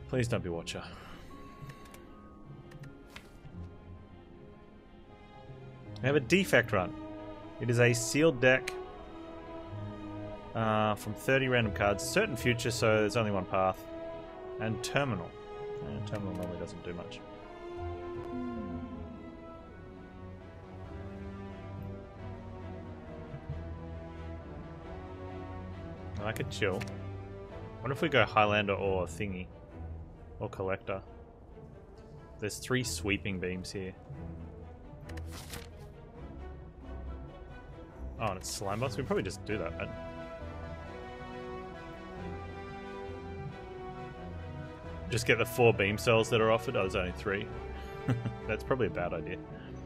Please don't be Watcher. We have a defect run. It is a sealed deck from 30 random cards. Certain future, so there's only one path. And terminal. And terminal normally doesn't do much. I could chill. What if we go Highlander or Thingy? Or Collector? There's 3 sweeping beams here. Oh, and it's Slime Boss? We probably just do that, right? Just get the 4 beam cells that are offered. Oh, there's only 3. That's probably a bad idea.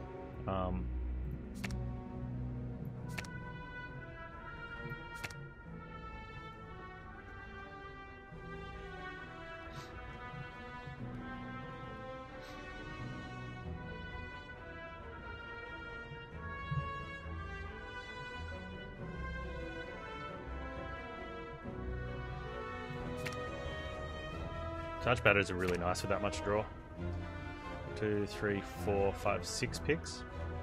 Charge batteries are really nice with that much draw. 2, 3, 4, 5, 6 picks.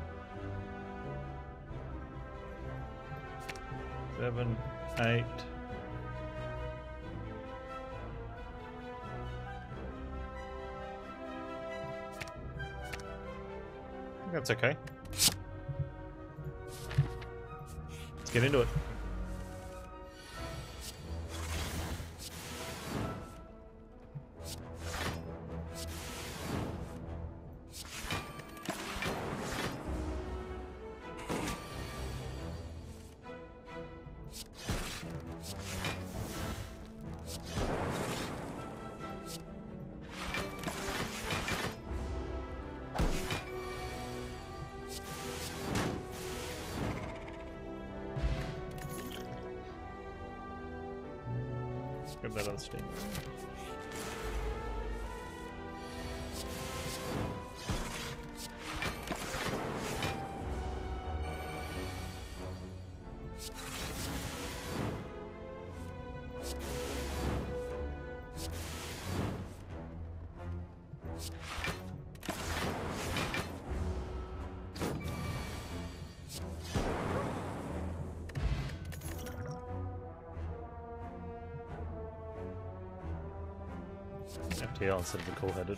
7, 8. I think that's okay. Let's get into it. Grab that other steam. FTL instead of the cool-headed.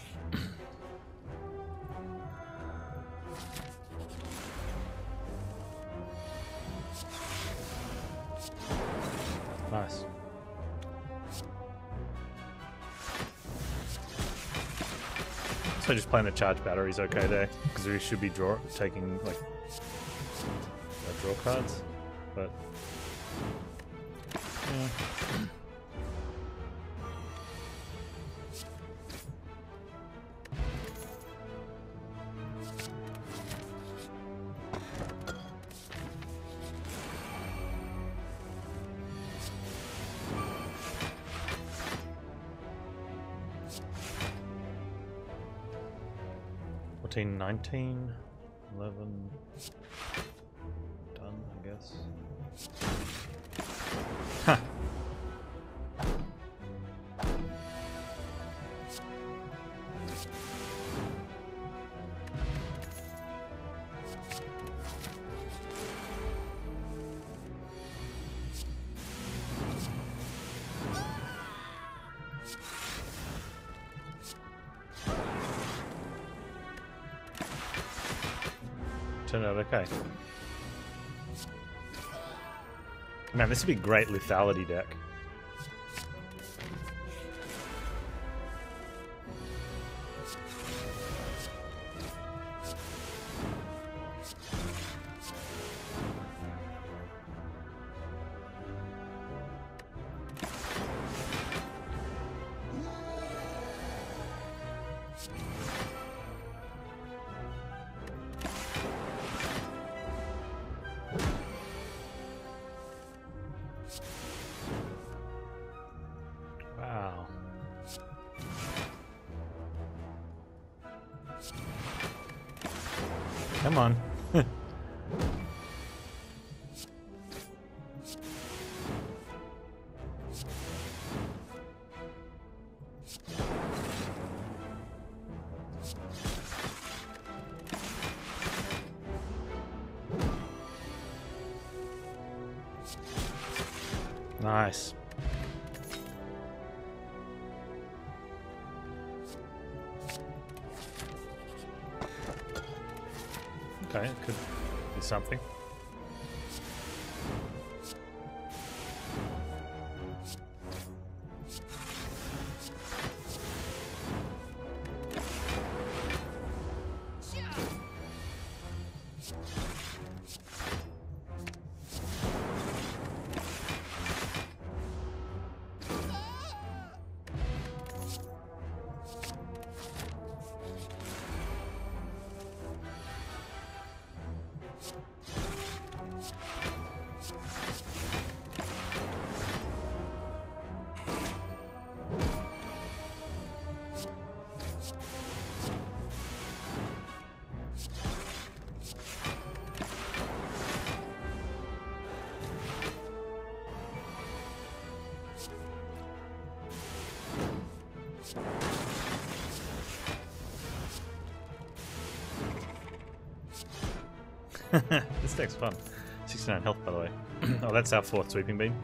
Nice. So just playing the charge batteries okay there, because we should be taking like draw cards, but yeah. Fourteen, 19, 11, done, I guess. Huh. Turned out okay. Man, this would be a great lethality deck. Wow. Come on. Nice. Okay, it could be something. This deck's fun. 69 health, by the way. Oh, that's our 4th sweeping beam.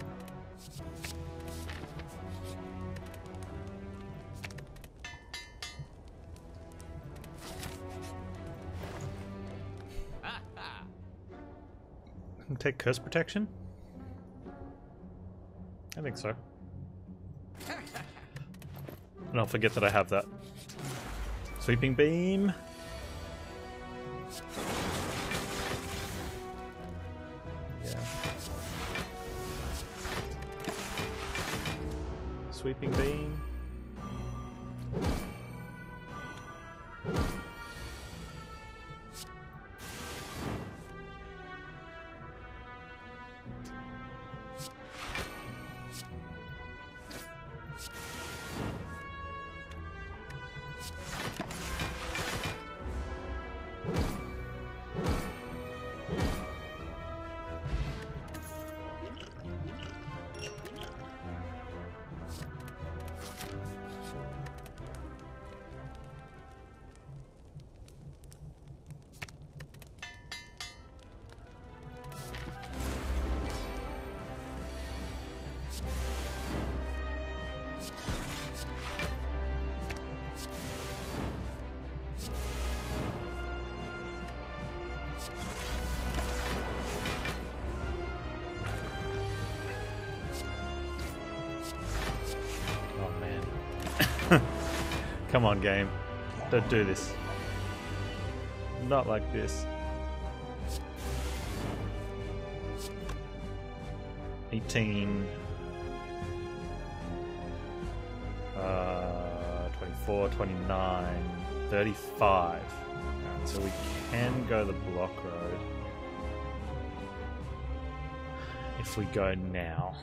Take curse protection? I think so. And I'll forget that I have that. Sweeping beam. Sweeping beam. Come on, game. Don't do this. Not like this. 18. 24, 29, 35. Right, so we can go the block road. If we go now.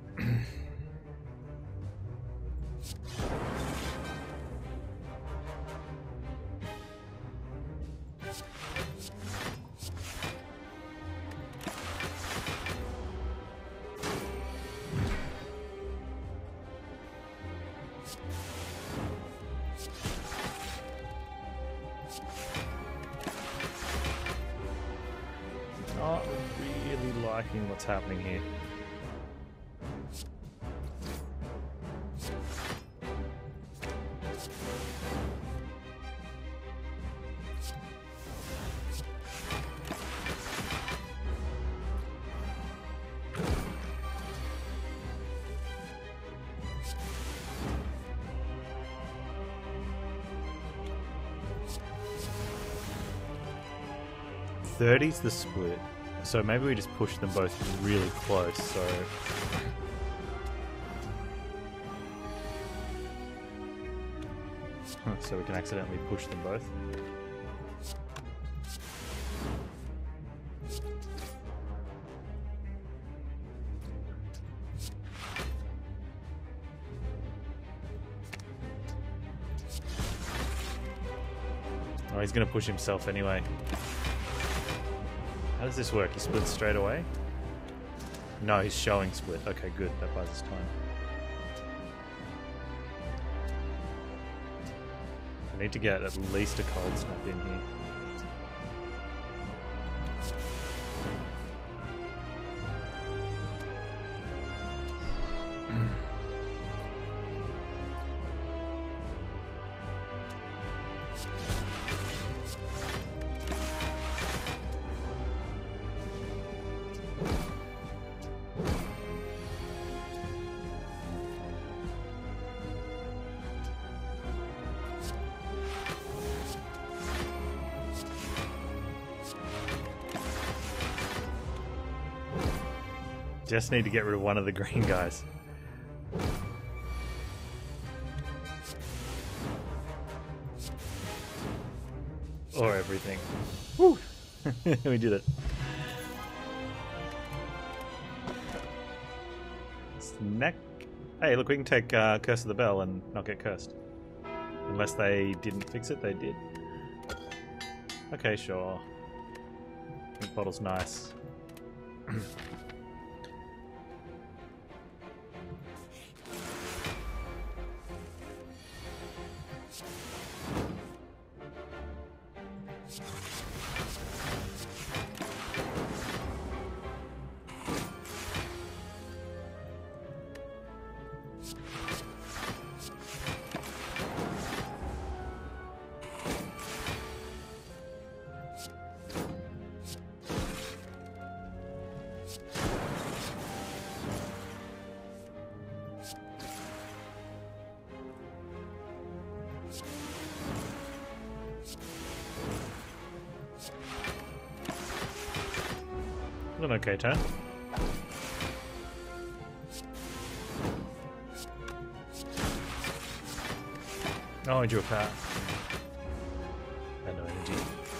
Not really liking what's happening here. Thirty's the split, so maybe we just push them both really close. So we can accidentally push them both. Oh, he's gonna push himself anyway. How does this work? He splits straight away? No, he's showing split. Okay, good. That buys us time. I need to get at least a cold snap in here. Just need to get rid of one of the green guys. Or everything. Woo! We did it. Snack. Hey, look, we can take Curse of the Bell and not get cursed. Unless they didn't fix it, they did. Okay, sure. Pink bottle's nice. An okay turn. Oh, I drew a power. And no energy.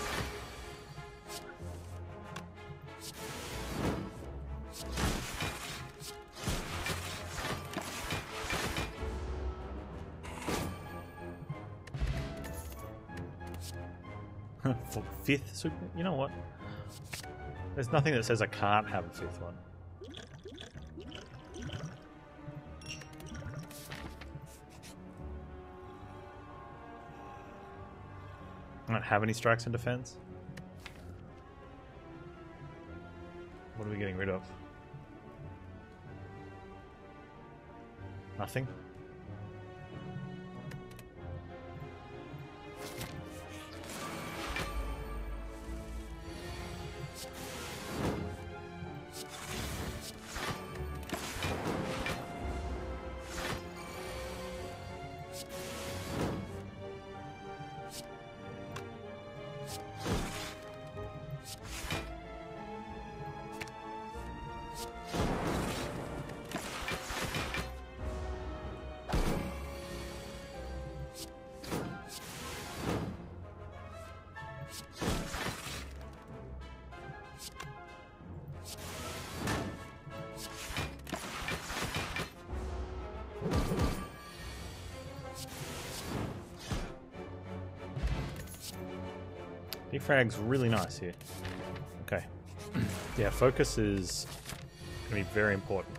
For fifth super, you know what? There's nothing that says I can't have a fifth one. I don't have any strikes in defense. What are we getting rid of? Nothing? Defrag's really nice here. Okay. Yeah, focus is going to be very important.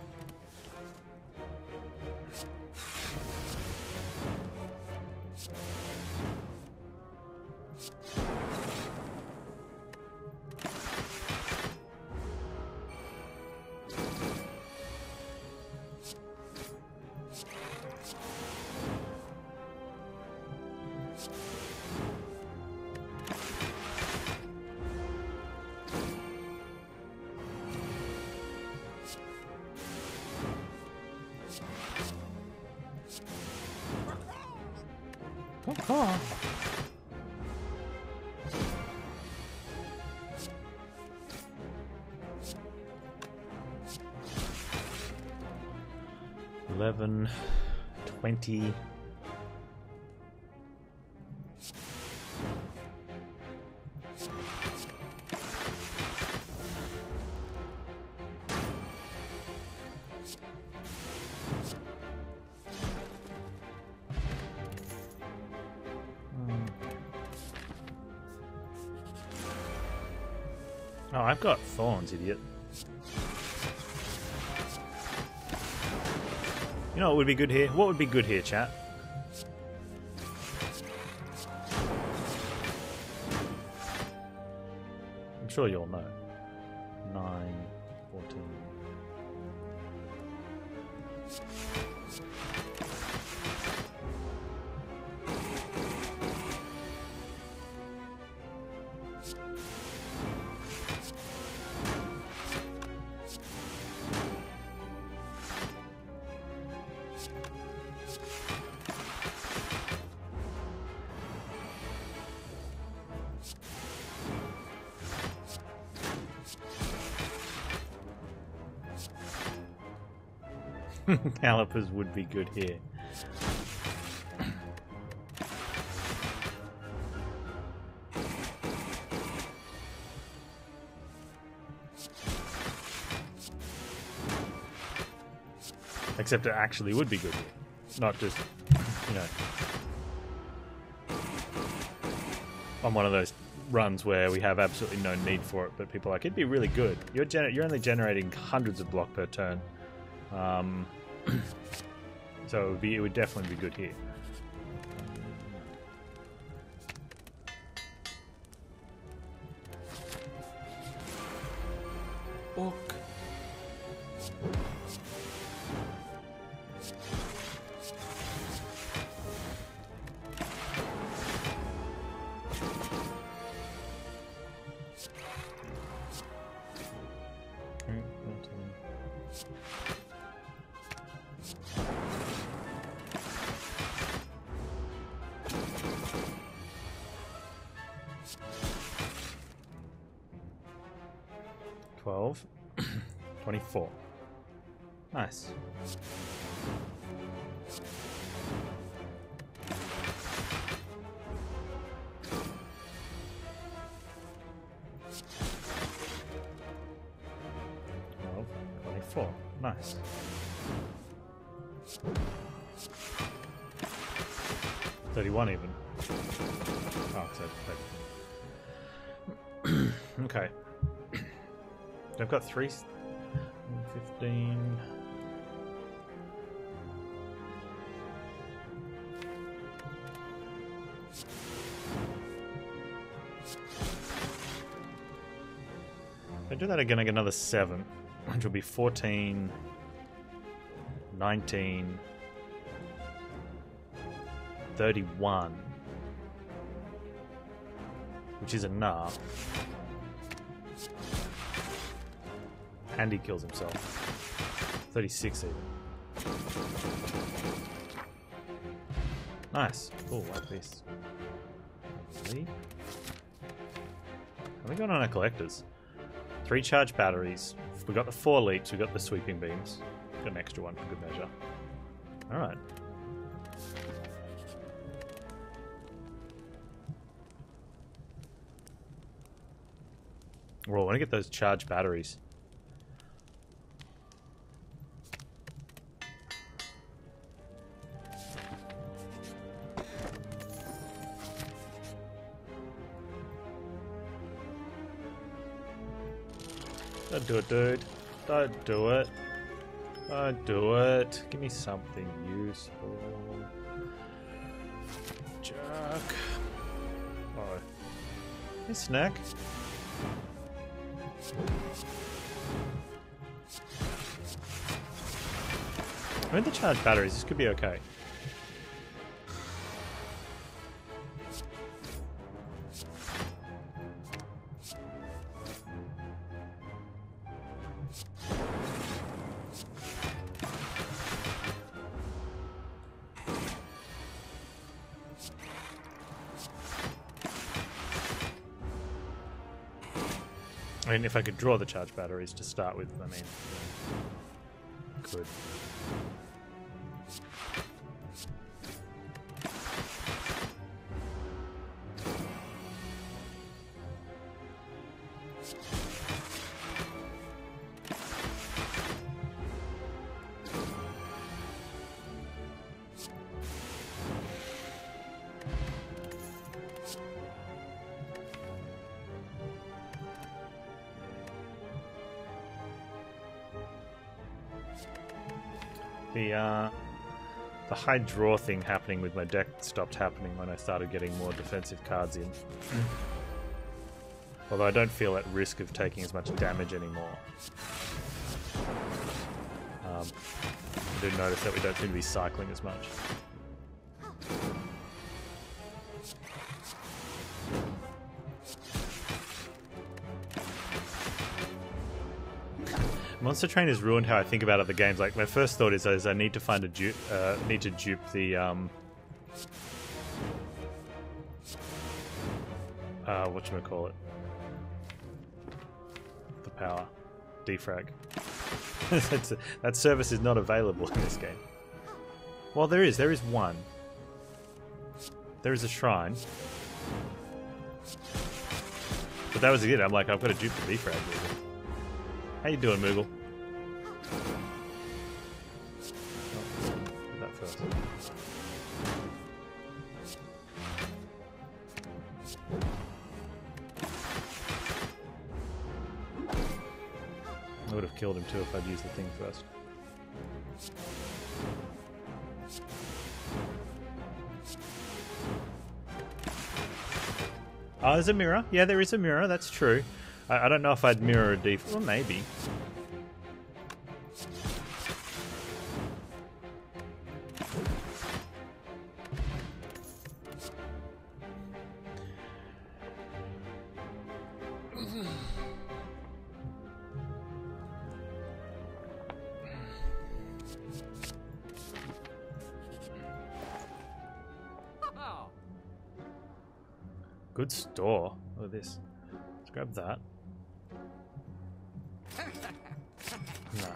Oh. 11, 20. Oh, I've got thorns, idiot. You know what would be good here? What would be good here, chat? I'm sure you'll know. 9, 14. Calipers would be good here. Except it actually would be good here. Not just, you know, on one of those runs where we have absolutely no need for it, but people are like, it'd be really good. You're only generating hundreds of block per turn. So it would definitely be good here. Book. $12, $24. Nice. $24. Nice. $31 even. Oh, so okay. I've got 3, 15. If I do that again, I get another 7, which will be 14, 19, 31, which is enough. And he kills himself. 36 even. Nice. Oh, like this. Really? Have we got on our collectors? 3 charge batteries. We got the 4 leaps. We got the sweeping beams. Got an extra one for good measure. All right. Well, I want to get those charge batteries. Don't do it, dude. Don't do it. Don't do it. Give me something useful. Jerk. Oh. Hey, snack. I mean, the charge batteries, this could be okay. I mean, if I could draw the charge batteries to start with, I mean, could. The high draw thing happening with my deck stopped happening when I started getting more defensive cards in. Although I don't feel at risk of taking as much damage anymore. I did notice that we don't seem to be cycling as much. Monster Train has ruined how I think about other games. Like, my first thought is I need to find a dupe, need to dupe the whatchamacallit? The power defrag. That service is not available in this game. Well, there is one. There is a shrine. But that was it. I'm like, I've got to dupe the defrag. How you doing, Moogle? Oh, that first. I would have killed him too if I'd used the thing first. Oh, there's a mirror. Yeah, there is a mirror. That's true. I don't know if I'd mirror a default. Well, maybe. Good store. Look at this. Let's grab that. Nah.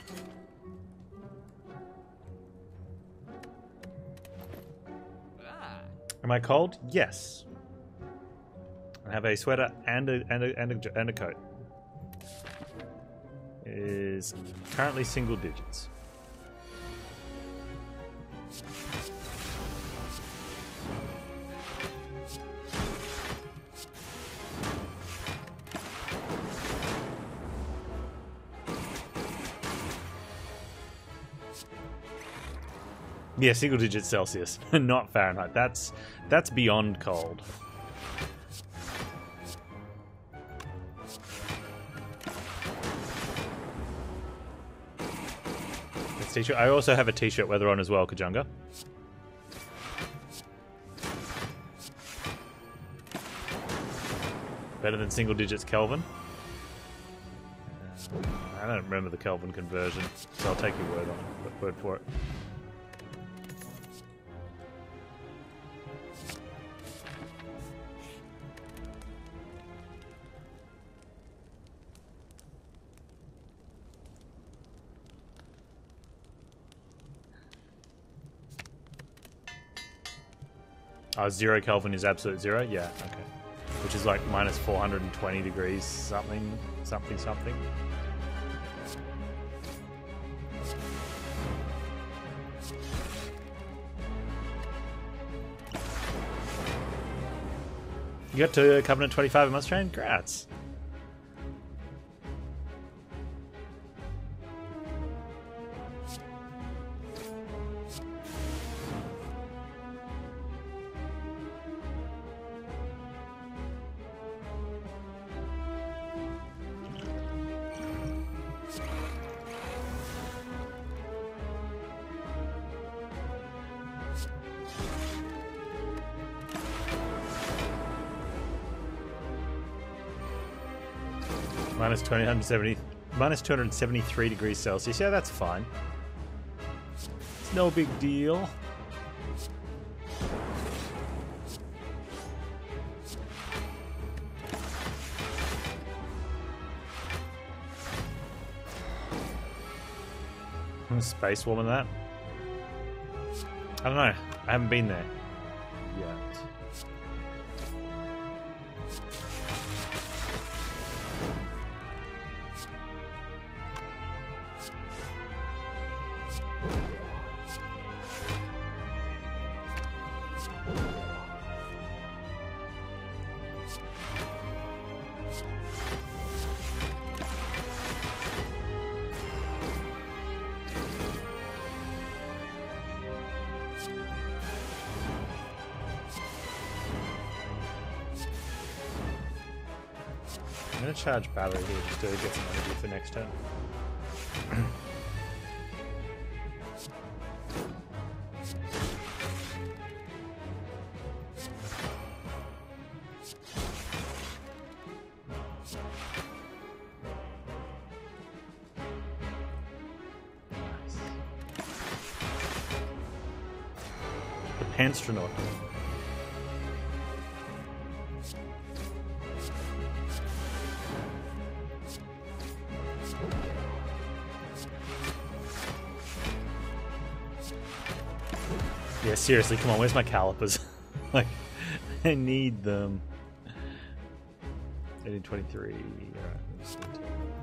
Am I cold? Yes. I have a sweater and a coat. It is currently single digits. Yeah, single digit Celsius, not Fahrenheit. That's beyond cold. This t-shirt. I also have a t-shirt weather on as well, Kajunga. Better than single digits Kelvin. I don't remember the Kelvin conversion, so I'll take your word on it. Word for it. Oh, 0 Kelvin is absolute 0? Yeah, okay. Which is like minus 420 degrees something. You got to Covenant 25 in Must Train? Congrats. Minus 273 degrees Celsius. Yeah, that's fine. It's no big deal. Space warm in that? I don't know. I haven't been there yet. I'm going to charge battery here just to get some energy for next turn. The Panstronaut. Yeah, seriously, come on, where's my calipers? Like, I need them. 1823. Alright.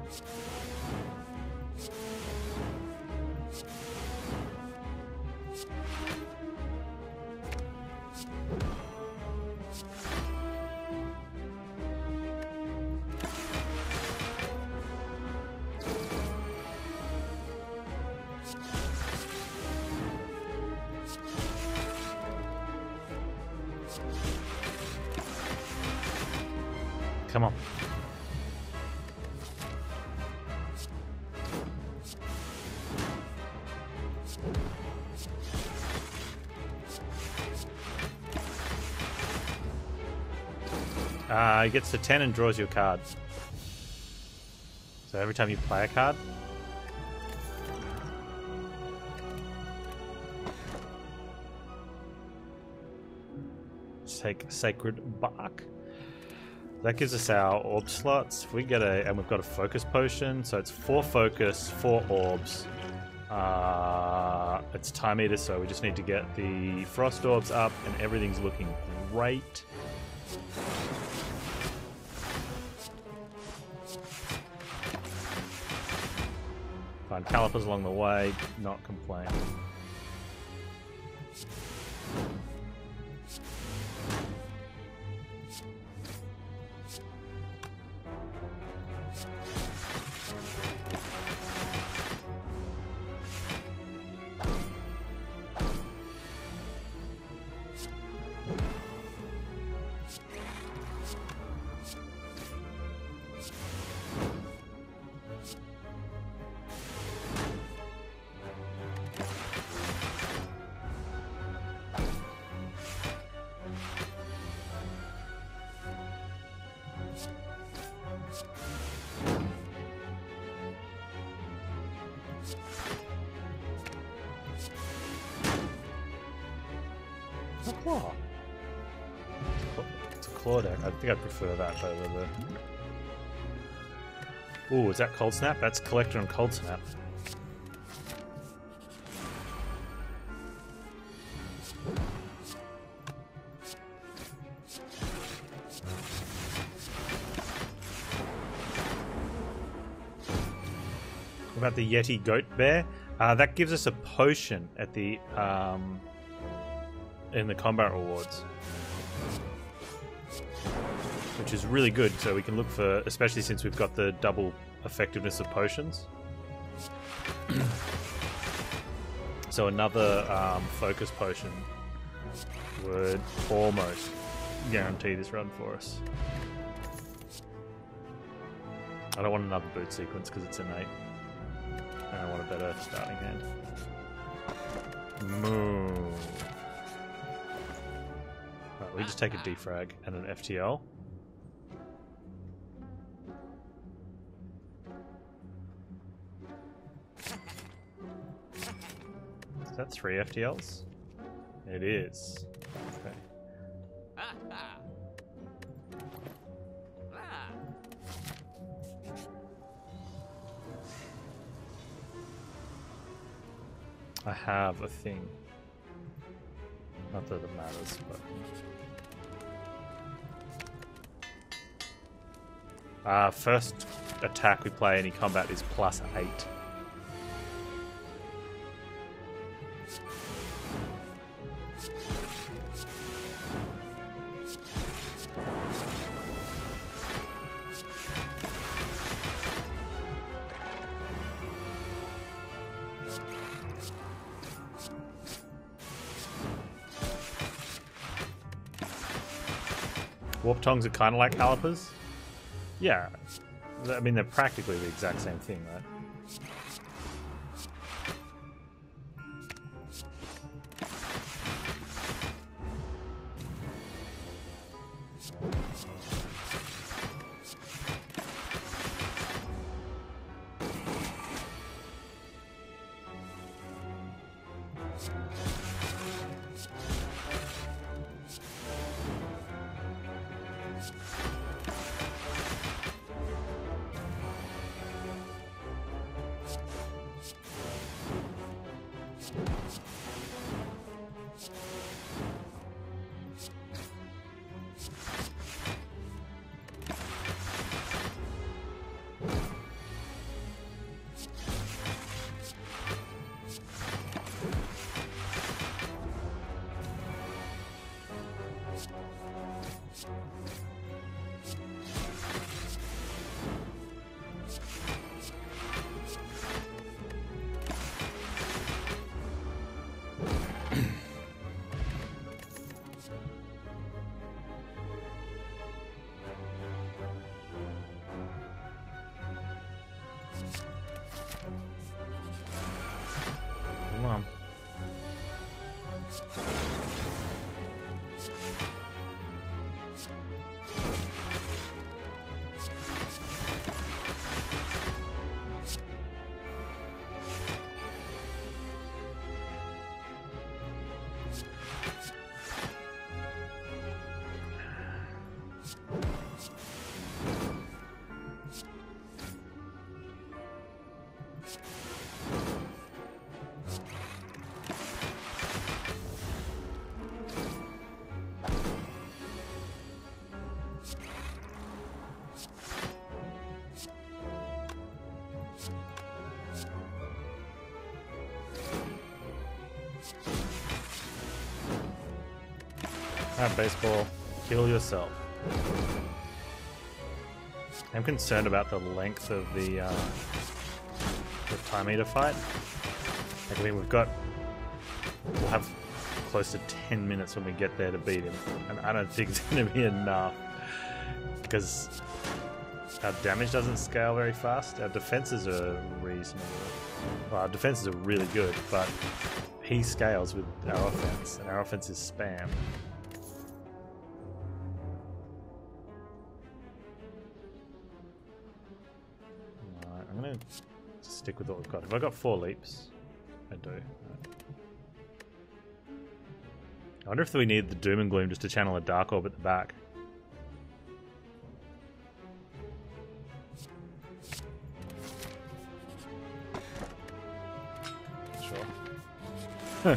Come on. He gets to 10 and draws you a card. So every time you play a card. Let's take Sacred Bark. That gives us our orb slots. If we get and we've got a focus potion, so it's 4 focus, 4 orbs. It's time eater, so we just need to get the frost orbs up, and everything's looking great. Find calipers along the way, not complain. Claw. It's a claw deck. I think I prefer that over the... Ooh, is that Cold Snap? That's Collector and Cold Snap. What about the Yeti Goat Bear? That gives us a potion at the... in the combat rewards, which is really good, so we can look for, especially since we've got the double effectiveness of potions. So another focus potion would almost guarantee this run for us. I don't want another boot sequence because it's innate, and I want a better starting hand. Moo. Right, we just take a defrag and an FTL. Is that 3 FTLs? It is. Okay. I have a thing. Not that it matters, but... first attack we play any combat is +8. Warp Tongs are kind of like calipers. Yeah, I mean, they're practically the exact same thing, right? Alright, baseball. Kill yourself. I'm concerned about the length of the time eater fight. Like, I mean, we'll have close to 10 minutes when we get there to beat him, and I don't think it's going to be enough because our damage doesn't scale very fast. Our defenses are reasonable. Well, our defenses are really good, but he scales with our offense, and our offense is spam. I'm gonna stick with what we've got. Have I got 4 leaps? I do. Right. I wonder if we need the Doom and Gloom just to channel a Dark Orb at the back. Sure. Huh.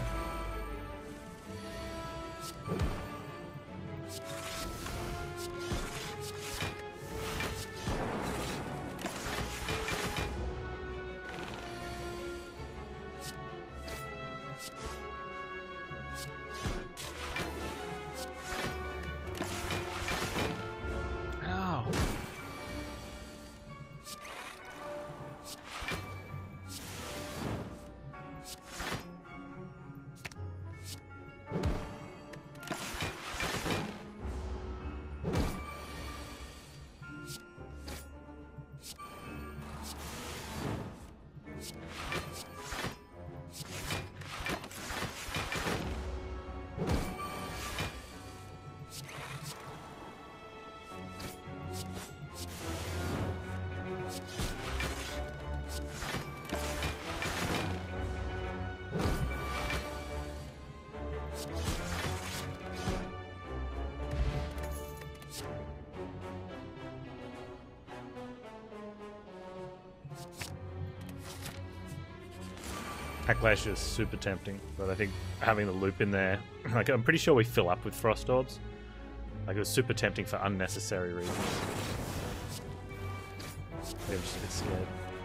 Backlash is super tempting, but I think having the loop in there, like, I'm pretty sure we fill up with Frost Orbs. Like, it was super tempting for unnecessary reasons. I'm just a bit scared.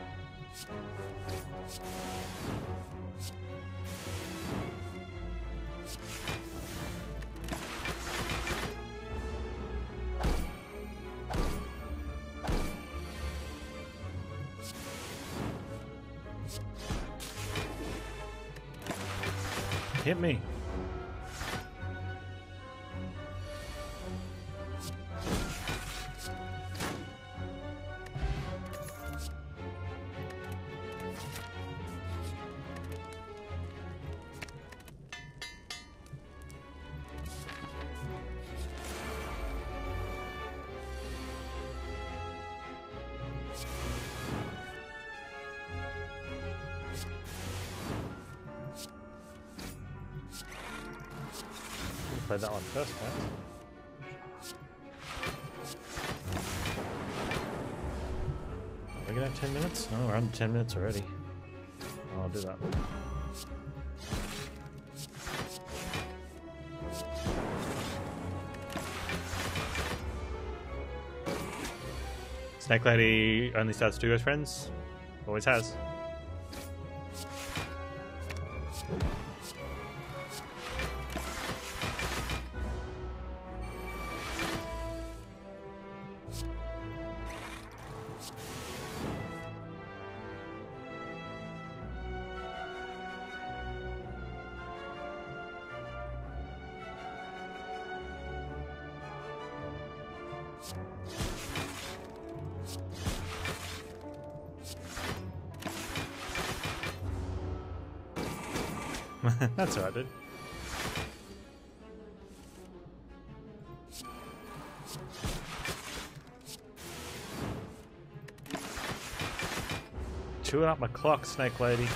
Hit me. Play that one first, right? Are we gonna have 10 minutes? Oh, we're under 10 minutes already. Oh, I'll do that. Snake Lady only starts 2 ghost friends. Always has. That's alright, dude. Chewing up my clock, snake lady.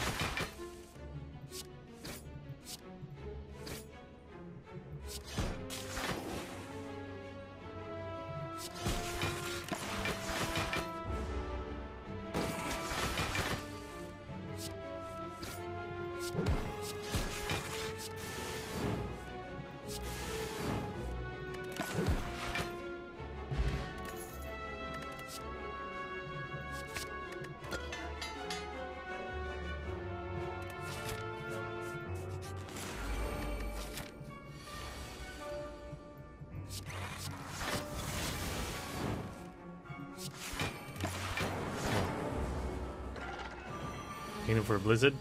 Kingdom for a blizzard?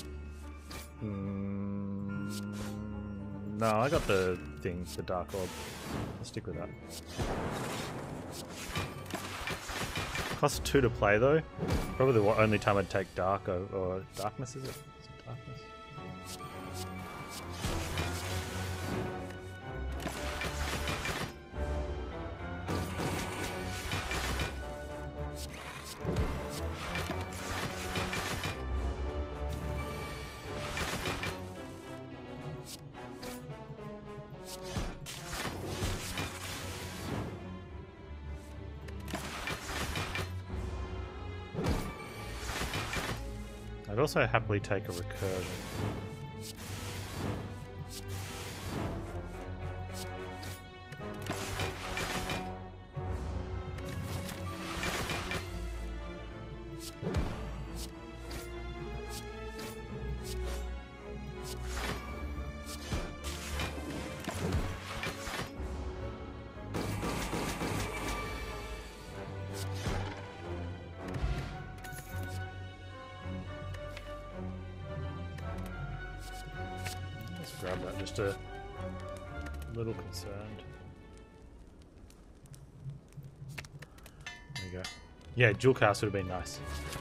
No, I got the thing, the dark orb. I'll stick with that. Costs 2 to play though. Probably the only time I'd take dark or darkness, is it? Is it darkness? I'd also happily take a recursion. Grab that, just a little concerned. There you go. Yeah, dual cast would have been nice.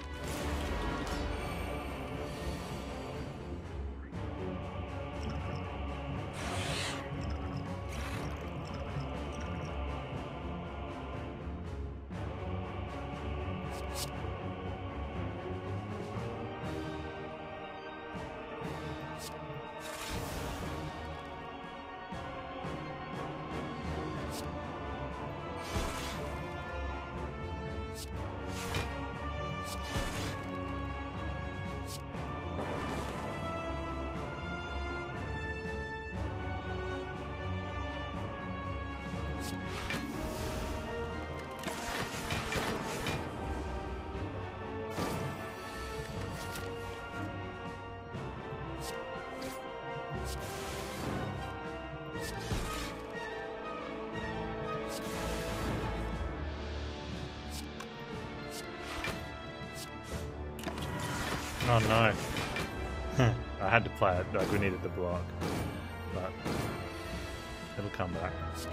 Oh no. I had to play it, like we needed the block. But it'll come back.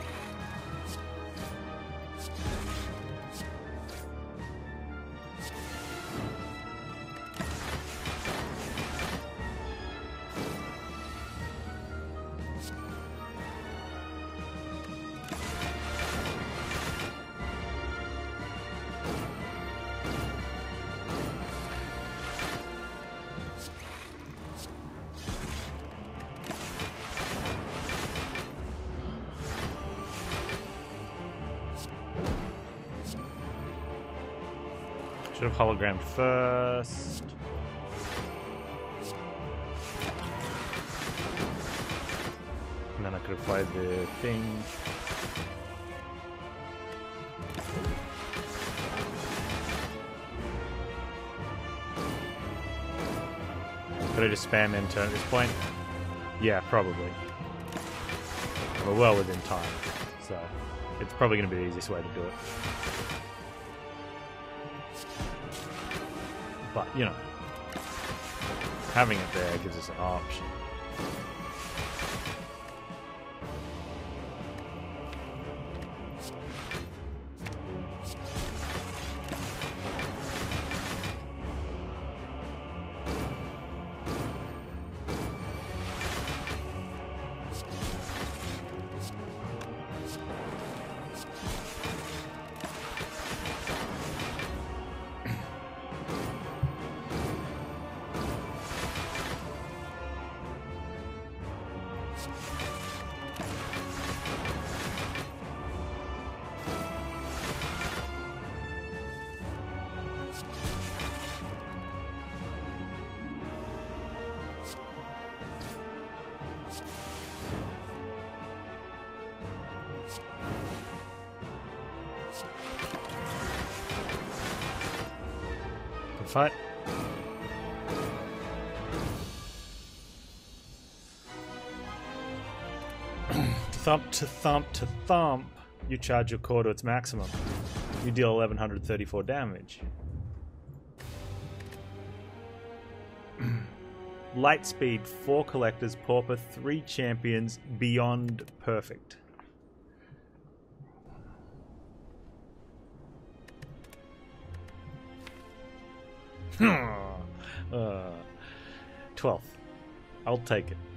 Should have hologrammed first. And then I could have played the thing. Could I just spam end turn at this point? Yeah, probably. We're well within time, so it's probably going to be the easiest way to do it. But, you know, having it there gives us an option. fight. Thump to thump to thump. You charge your core to its maximum. You deal 1134 damage. Lightspeed, 4 collectors, pauper, 3 champions, beyond perfect. Uh, 12th. I'll take it.